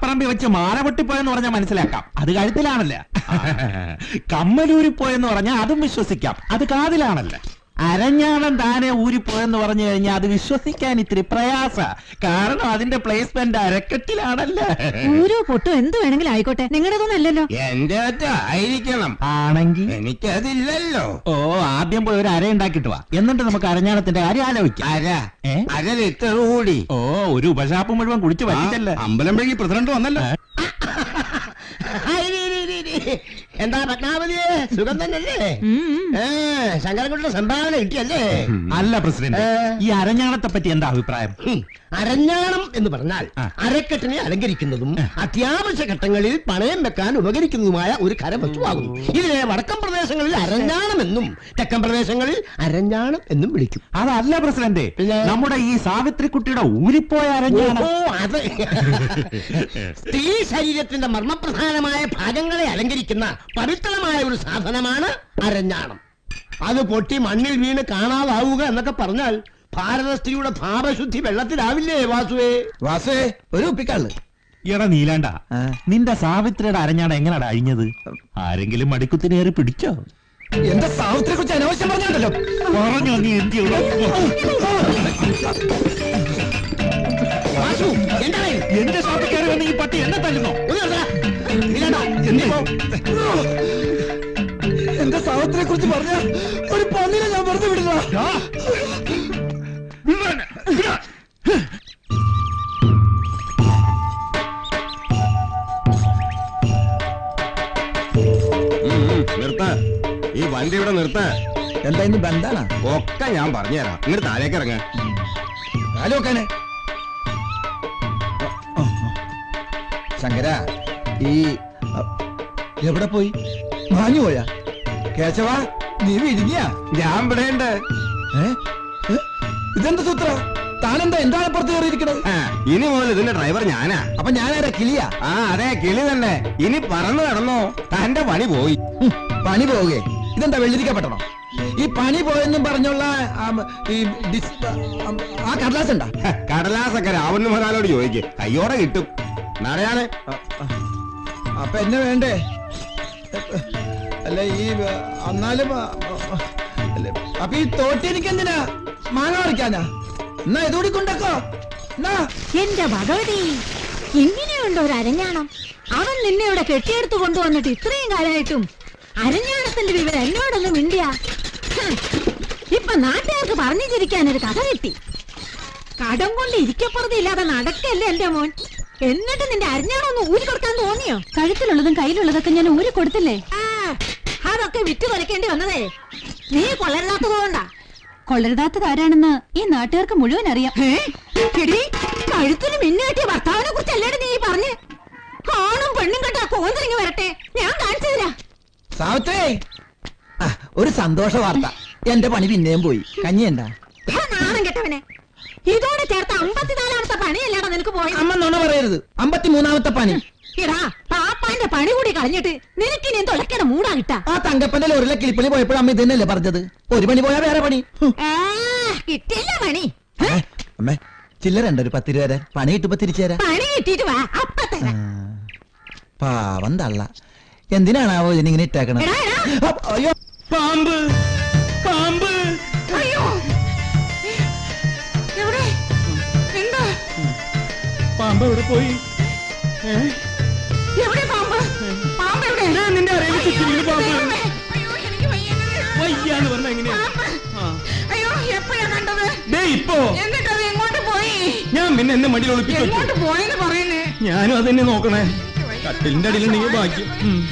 പറമ്പി വെച്ച് മാല പൊട്ടിപ്പോയെന്ന് പറഞ്ഞാൽ മനസ്സിലാക്കാം, അത് കഴുത്തിലാണല്ലേ. കമ്മലൂരി പോയെന്ന് പറഞ്ഞാൽ അതും വിശ്വസിക്കാം, അത് കാതിലാണല്ലേ. അരഞ്ഞാണം താനെ ഊരിപ്പോയെന്ന് പറഞ്ഞു കഴിഞ്ഞാൽ അത് വിശ്വസിക്കാൻ ഇത്തിരി പ്രയാസ, കാരണം അതിന്റെ പ്ലേസ്മെന്റ് അരക്കെട്ടിലാണല്ലേ. ഓരോ പൊട്ടും എന്ത് വേണമെങ്കിലും ആയിക്കോട്ടെ, നിങ്ങളുടെതൊന്നും അല്ലല്ലോ. എന്റെ ആയിരിക്കണം ആണെങ്കിൽ എനിക്കതില്ലല്ലോ. ഓ, ആദ്യം പോയി ഒരു അര ഉണ്ടാക്കിട്ട് വാ, എന്നിട്ട് നമുക്ക് അരഞ്ഞാണത്തിന്റെ കാര്യം ആലോചിക്കാം. അര ലിറ്റർ കൂടി. ഓ, ഒരു ഉപശാപ്പ് മുഴുവൻ കുടിച്ചു പറ്റിച്ചല്ലേ. അമ്പലമ്പഴി പ്രസിഡന്റ് വന്നല്ലോ. എന്താ പത്മാവതിയെ, സുഖം തന്നെയല്ലേ? ശങ്കരൻകുട്ടിയുടെ സംഭാവന കിട്ടിയല്ലേ? അല്ല പ്രസിഡന്റ്, ഈ അരഞ്ഞാണത്തെ പറ്റി എന്താ അഭിപ്രായം? അരഞ്ഞാണം എന്ന് പറഞ്ഞാൽ അരക്കെട്ടിനെ അലങ്കരിക്കുന്നതും അത്യാവശ്യ ഘട്ടങ്ങളിൽ പണയം വെക്കാൻ ഉപകരിക്കുന്നതുമായ ഒരു കരവസ്തുവാകുന്നു. ഇതിനെ വടക്കൻ പ്രദേശങ്ങളിൽ അരഞ്ഞാണമെന്നും തെക്കൻ പ്രദേശങ്ങളിൽ അരഞ്ഞാണം എന്നും വിളിക്കും. അതല്ല പ്രസിഡന്റ്, നമ്മുടെ ഈ സാവിത്രിക്കുട്ടിയുടെ ഊരിപ്പോയ അരഞ്ഞാണം. അത് സ്ത്രീ ശരീരത്തിന്റെ മർമ്മപ്രധാനമായ ഭാഗങ്ങളെ അലങ്കരിക്കുന്ന പവിത്രമായ ഒരു സാധനമാണ് അരഞ്ഞാണം. അത് പൊട്ടി മണ്ണിൽ വീണ് കാണാതാവുക എന്നൊക്കെ പറഞ്ഞാൽ ഭാരത സ്ത്രീയുടെ ഭാവശുദ്ധി വെള്ളത്തിലാവില്ലേ വാസുവേ? ഒരു ഉപ്പിക്കാള്. എടാ നീലാണ്ട, നിന്റെ സാവിത്രിയുടെ അരഞ്ഞാണം എങ്ങനെയാ അഴിഞ്ഞത്? ആരെങ്കിലും മടിക്കുത്തിനേറി പിടിച്ചോ? എന്റെ സാവിത്രിയെ കുറിച്ച് അനാവശ്യം പറഞ്ഞോ? പറഞ്ഞോ നീ എന്തിയുള്ള എന്റെ ഷോപ്പിൽ വന്ന് ഈ പട്ടി എന്നെ തല്ലുന്നോ? എന്റെ സാവിത്രിയെ കുറിച്ച് പറഞ്ഞ ഒരു പന്നിനെ ഞാൻ വെറുതെ വിടുക. നിർത്ത, ഈ വണ്ടി ഇവിടെ നിർത്ത. എന്താ ഇന്ന് ബന്ധാണ്? ഒക്കെ ഞാൻ പറഞ്ഞുതരാം. ഇങ്ങോട്ട് താഴേക്ക് ഇറങ്ങ. കാലുവെക്കാനെ ശങ്കര, ഈ എവിടെ പോയി? മാഞ്ഞു പോയാ? കേശവ, നീ വിരിഞ്ഞ? ഞാൻ ഇവിടെയുണ്ട്. ഇതെന്താ സൂത്ര? താനെന്താ എന്താണ് പുറത്ത് കയറിയിരിക്കണത്? ഇനി മുതൽ ഇതിന്റെ ഡ്രൈവർ ഞാനാ. അപ്പൊ ഞാനാരാ? കിളിയാ? അതെ, കിളി തന്നെ. ഇനി പറന്നു കിടന്നോ, തന്റെ പണി പോയി. പണി പോവുകയെ? ഇതെന്താ വെള്ളിരിക്കപ്പെടണോ? ഈ പണി പോയെന്നും പറഞ്ഞുള്ള ആ കടലാസ് ഉണ്ടാ? കടലാസൊക്കെ രാവണ മുതലോട് ചോദിക്ക്, കയ്യോടെ കിട്ടും. നാളെയാണ്. അപ്പൊ എന്നെ വേണ്ടേ? അല്ല, ഈ എന്നാലും അപ്പൊ ഈ തോട്ടി എനിക്ക് എന്തിനാ? മാങ്ങ പറിക്കാനാ? എന്നാ ഇതുകൂടി കൊണ്ടോ. എന്റെ ഭഗവതി, ഇങ്ങനെയുണ്ടോ ഒരു അരഞ്ഞാണം? അവൻ നിന്നെ ഇവിടെ കെട്ടിയെടുത്ത് കൊണ്ടുവന്നിട്ട് ഇത്രയും കാലമായിട്ടും അരഞ്ഞാണത്തിന്റെ വിവരം എന്നോടൊന്നും മിണ്ടിയ. ഇപ്പൊ നാട്ടുകാർക്ക് പറഞ്ഞു ചിരിക്കാൻ ഒരു കഥ കിട്ടി. കടം കൊണ്ട് ഇരിക്കപ്പുറത്ത് ഇല്ലാതെ നടക്കല്ലേ എന്റെ മോൻ. എന്നിട്ട് നിന്റെ അരഞ്ഞാണൊന്ന് ഊരി കൊടുക്കാൻ തോന്നിയോ? കഴുത്തിലുള്ളതും കയ്യിലുള്ളതൊക്കെ ഞാൻ ഊരി കൊടുത്തില്ലേ? അതൊക്കെ വിറ്റ് തൊലക്കേണ്ടി വന്നതേ നീ കൊള്ളരുതാത്തതുകൊണ്ടാ. കൊള്ളരുതാത്തത് ആരാണെന്ന് ഈ നാട്ടുകാർക്ക് മുഴുവൻ അറിയാം. കഴുത്തിന് മിന്നുകെട്ടിയ ഭർത്താവിനെ കുറിച്ചല്ലേ നീ പറഞ്ഞ്? ആണും പെണ്ണും കേട്ടാ കോന്തിരിങ്ങി വരട്ടെ, ഞാൻ കാണിച്ചതില്ല. സാവിത്രേ, ഒരു സന്തോഷ വാർത്ത. എന്റെ പണി പിന്നെയും പോയി. കഞ്ഞിയണ്ട നാണം കെട്ടവനെ. ഇതോടെ ചേർത്ത് 54ാമത്തെ പണിയല്ലാടാ നിനക്ക് പോയി. അമ്മ നുണ പറയരുത്. 53ാമത്തെ പണി. ഇടാ, പാപ്പാന്റെ പണി കൂടി കളഞ്ഞിട്ട് നിനക്ക് ഇനി തൊലക്കട മൂടാ കിട്ടാ. ആ തങ്കപ്പന്റെ ലോറിലെ കിളിപ്പണി പോയപ്പോഴും അമ്മ ഇതന്നെയല്ലേ പറഞ്ഞത്? ഒരു പണി പോയാ വേറെ പണി. കിട്ടില്ല പണി. അമ്മേ, ചില്ലറുണ്ട് ഒരു 10 രൂപ തരാൻ. പണി കിട്ടുമ്പോ തിരിച്ചു തരാം. പണി കിട്ടിട്ട് വാ, അപ്പ തരാം. പാവം തള്ള. എന്തിനാണാവോ ഇതിനിങ്ങനെ ഇട്ടേക്കണത്? അയ്യോ, പാമ്പ് പാമ്പ്. അയ്യോ, എവിടെ? എന്താ പാമ്പ് എവിടെ പോയി? എവിടെ പാമ്പ്? പാമ്പ് എവിടെ? നിന്റെ അറിയില്ല പാമ്പ് വയ്യാന്ന് പറഞ്ഞ എങ്ങനെയാ? അയ്യോ, എപ്പോഴാ കണ്ടത്? ഇപ്പോ. എന്നിട്ടത് എങ്ങോട്ട് പോയി? ഞാൻ പിന്നെ എന്നെ മടിയിൽ ഒളിപ്പിച്ചു. എങ്ങോട്ട് പോയെന്ന് പറയുന്നേ? ഞാനും അതെന്നെ നോക്കണേ. കട്ടിലിന്റെ അടിയിലുണ്ടെങ്കിൽ ഭാഗ്യം.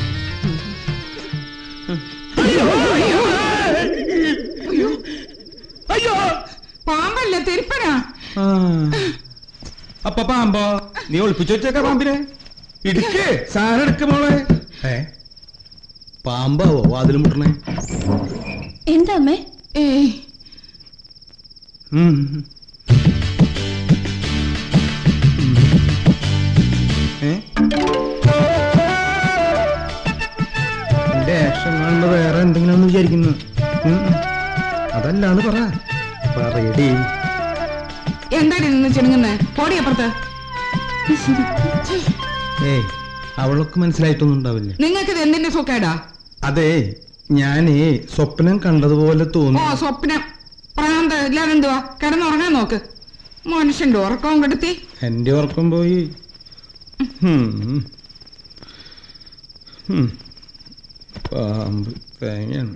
അയ്യോ, പാമ്പല്ല, തിരുപ്പനാ. അപ്പൊ പാമ്പോ? നീ ഒളിപ്പിച്ചു വെച്ചേക്ക പാമ്പിനെ. ഇടുക്ക് സാധനം എടുക്ക മോളെ. പാമ്പാവോ വാതിലും മുട്ടണേ? എന്താ അമ്മേ? ആക്ഷൻ കാണുമ്പോ വേറെ എന്തെങ്കിലും വിചാരിക്കുന്നു. അതല്ലാന്ന് പറയടി. എന്താണ് നിന്ന് ചെണുങ്ങുന്നേ? പോടിയപ്പുറത്ത്. അവൾക്ക് മനസ്സിലായിട്ടൊന്നും ഉണ്ടാവില്ല. നിങ്ങൾക്ക് ഇത് എന്തിന്റെ സുഖേടാ? അതെ, ഞാനേ സ്വപ്നം കണ്ടതുപോലെ തോന്നി. ഓ സ്വപ്നം, പ്രാന്ത ഇല്ലാതെ എന്തുവാ? കിടന്നുറങ്ങാൻ നോക്ക്. മനുഷ്യന്റെ ഉറക്കവും കെടുത്തി. എന്റെ ഉറക്കം പോയി. പാമ്പ് തേങ്ങയാണ്.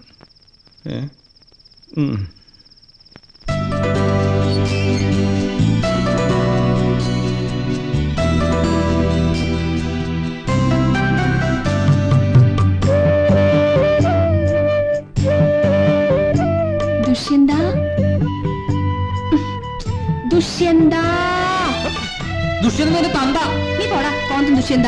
ദുഷ്യന്താ, ദുഷ്യന്താ, ദുഷ്യന്തന്റെ തന്ത. നീ പോടാ കോന്തം ദുഷ്യന്ത.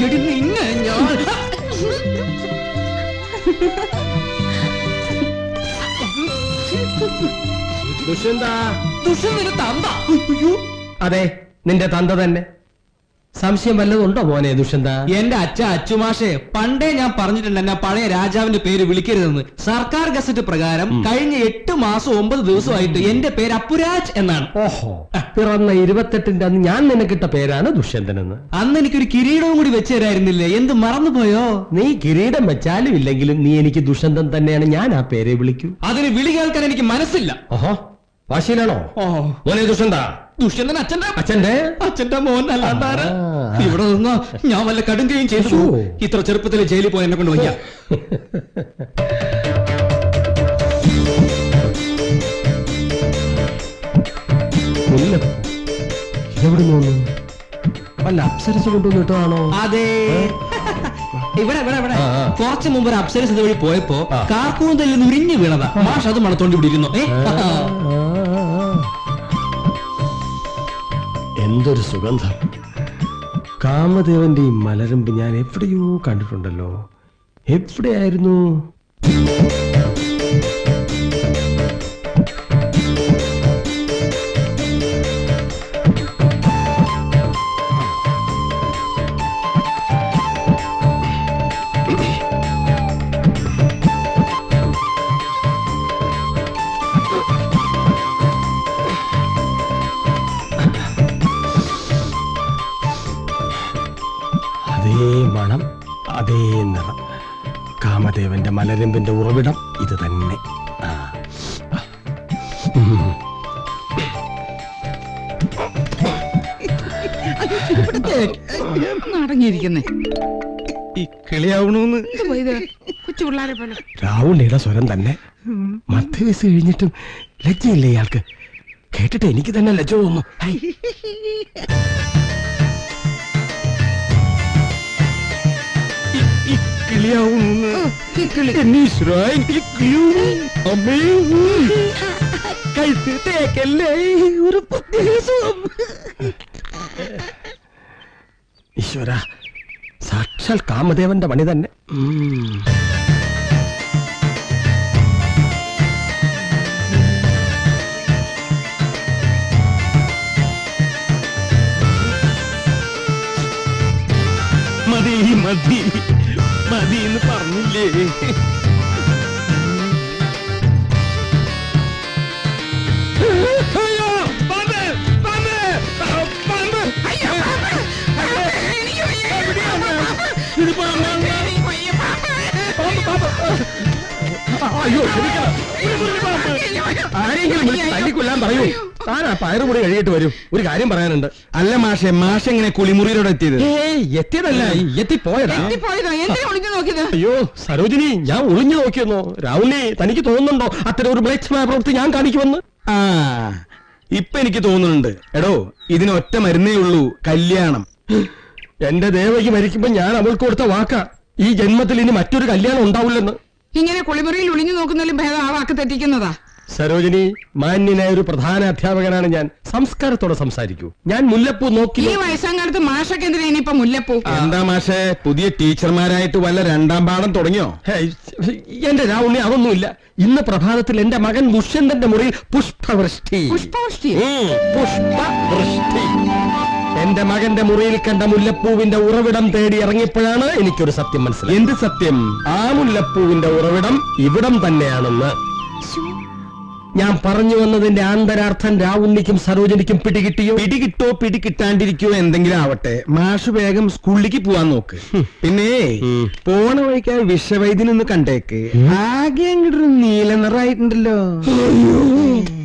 ദുഷ്യന്തന്റെ തന്ത. അതെ, നിന്റെ തന്ത തന്നെ. സംശയം വല്ലതുണ്ടോ മോനെ ദുഷ്യന്ത? എന്റെ അച്ചുമാഷെ പണ്ടേ ഞാൻ പറഞ്ഞിട്ടുണ്ട് എന്നെ പഴയ രാജാവിന്റെ പേര് വിളിക്കരുതെന്ന്. സർക്കാർ ഗസറ്റ് പ്രകാരം കഴിഞ്ഞ 8 മാസം 9 ദിവസമായിട്ട് എന്റെ പേര് അപ്പുരാജ് എന്നാണ്. ഓഹോ, പിറന്ന 28-ന്റെ അന്ന് ഞാൻ നിനക്കിട്ട പേരാണ് ദുഷ്യന്തനെന്ന്. അന്ന് എനിക്കൊരു കിരീടവും കൂടി വെച്ചു തരായിരുന്നില്ലേ? എന്ത് മറന്നുപോയോ? നീ കിരീടം വെച്ചാലും ഇല്ലെങ്കിലും നീ എനിക്ക് ദുഷ്യന്തൻ തന്നെയാണ്. ഞാൻ ആ പേരെ വിളിക്കൂ. അതിന് വിളി കേൾക്കാൻ എനിക്ക് മനസ്സില്ല. ഓഹോ, വാശിയിലാണോ മോനെ ദുഷ്യന്ത? ദുഷ്യന്തൻ അച്ഛന്റെ മോൻ അല്ലാണ്ടാണ്. ആ. ഇവിടെ നിന്ന് ഞാൻ വല്ല കടുങ്കയും ചെയ്തു. ഇത്ര ചെറുപ്പത്തിൽ ജയിലിൽ പോയി എന്നെ കൊണ്ട് വയ്യ. എവിടെ നോന്നു? വല്ല അപ്സരസ് കൊണ്ടുവന്നിട്ടാണോ? അതെ, ഇവിടെ കുറച്ചു മുമ്പ് ഒരു അപ്സരസ് ഇതുവഴി പോയപ്പോ കാർക്കൂന്തലിൽ നിന്ന് ഉരിഞ്ഞു വീണതാ. മാഷ് അത് മണത്തോണ്ടി വിടിയിരുന്നു. എന്തൊരു സുഗന്ധം! കാമദേവന്റെ ഈ മലരമ്പ് ഞാൻ എവിടെയോ കണ്ടിട്ടുണ്ടല്ലോ. എവിടെയായിരുന്നു? അതേ മണം, അതേ നിറം. കാമദേവന്റെ മലരമ്പിന്റെ ഉറവിടം ഇത് തന്നെ. അടങ്ങിയിരിക്കുന്നേ ഈ കിളിയാവണോന്ന് കൊച്ചു പിള്ളേരെ പോലെ. രാവുണ്ണിയുടെ സ്വരം തന്നെ. മധ്യവയസ് കഴിഞ്ഞിട്ടും ലജ്ജയില്ലേ ഇയാൾക്ക്? കേട്ടിട്ട് എനിക്ക് തന്നെ ലജ്ജ തോന്നുന്നു. ഈശ്വര, സാക്ഷാൽ കാമദേവന്റെ പണി തന്നെ. മതി മതി മതി എന്ന് പറഞ്ഞില്ലേ? അയ്യോ, ആരെങ്കിലും വിളിച്ച് തല്ലിക്കൊല്ലാൻ പറയൂ. താനാ പയറുപൊടി കഴിയിട്ട് വരും. ഒരു കാര്യം പറയാനുണ്ട്. അല്ല മാഷെ, മാഷ എങ്ങനെ കുളിമുറിയിലൂടെ എത്തിയത്? എത്തിയതല്ല, എത്തിപ്പോയതാ. എന്തിനാ ഒളിഞ്ഞു നോക്കിയത്? അയ്യോ സരോജിനി, ഞാൻ ഒളിഞ്ഞു നോക്കിയെന്നോ? രാഹുലിനെ തനിക്ക് തോന്നുന്നുണ്ടോ അത്തരം ഒരു മ്ലേച്ഛമായ പ്രവൃത്തി ഞാൻ കാണിക്കുമെന്ന്? ആ, ഇപ്പൊ എനിക്ക് തോന്നുന്നുണ്ട്. എടോ, ഇതിന് ഒറ്റ മരുന്നേ ഉള്ളൂ, കല്യാണം. എന്റെ ദേവയ്ക്ക് മരിക്കുമ്പോ ഞാൻ അവൾക്ക് കൊടുത്ത വാക്കാ, ഈ ജന്മത്തിൽ ഇനി മറ്റൊരു കല്യാണം ഉണ്ടാവില്ലെന്ന്. ഇങ്ങനെ കുളിമുറിയിൽ ഒളിഞ്ഞു നോക്കുന്നതിലും ഭേദം ആ വാക്ക് തെറ്റിക്കുന്നതാ. സരോജിനി, മാന്യനായ ഒരു പ്രധാന അധ്യാപകനാണ് ഞാൻ. സംസ്കാരത്തോടെ സംസാരിക്കൂ. ഞാൻ മുല്ലപ്പൂ നോക്കി. ഈ വയസ്സാം കാലത്ത് മാഷക്ക് എന്തിനാ ഇനിയിപ്പൊ മുല്ലപ്പൂ? എന്താ മാഷെ, പുതിയ ടീച്ചർമാരായിട്ട് വല്ല 2ാം പാഠം തുടങ്ങിയോ? എന്റെ രാവുണ്ണി, അതൊന്നുമില്ല. ഇന്ന് പ്രഭാതത്തിൽ എന്റെ മകൻ ദുഷ്യന്തന്റെ മുറിയിൽ പുഷ്പവൃഷ്ടി. പുഷ്പവൃഷ്ടി? പുഷ്പവൃഷ്ടി. എന്റെ മകന്റെ മുറിയിൽ കണ്ട മുല്ലപ്പൂവിന്റെ ഉറവിടം തേടി ഇറങ്ങിയപ്പോഴാണ് എനിക്കൊരു സത്യം മനസ്സിലായി. എന്ത് സത്യം? ആ മുല്ലപ്പൂവിന്റെ ഉറവിടം ഇവിടം തന്നെയാണെന്ന്. ഞാൻ പറഞ്ഞു വന്നതിന്റെ ആന്തരാർത്ഥം രാവുണ്ണിക്കും സരോജനിക്കും പിടികിട്ടിയോ? പിടികിട്ടോ പിടികിട്ടാണ്ടിരിക്കോ എന്തെങ്കിലും ആവട്ടെ, മാഷ് വേഗം സ്കൂളിലേക്ക് പോവാൻ നോക്ക്. പിന്നെ പോണ വഴിക്ക് വിഷവൈദ്യനൊന്ന് കണ്ടേക്ക്. ആകെ അങ്ങോട്ടൊരു നീല നിറായിട്ടുണ്ടല്ലോ.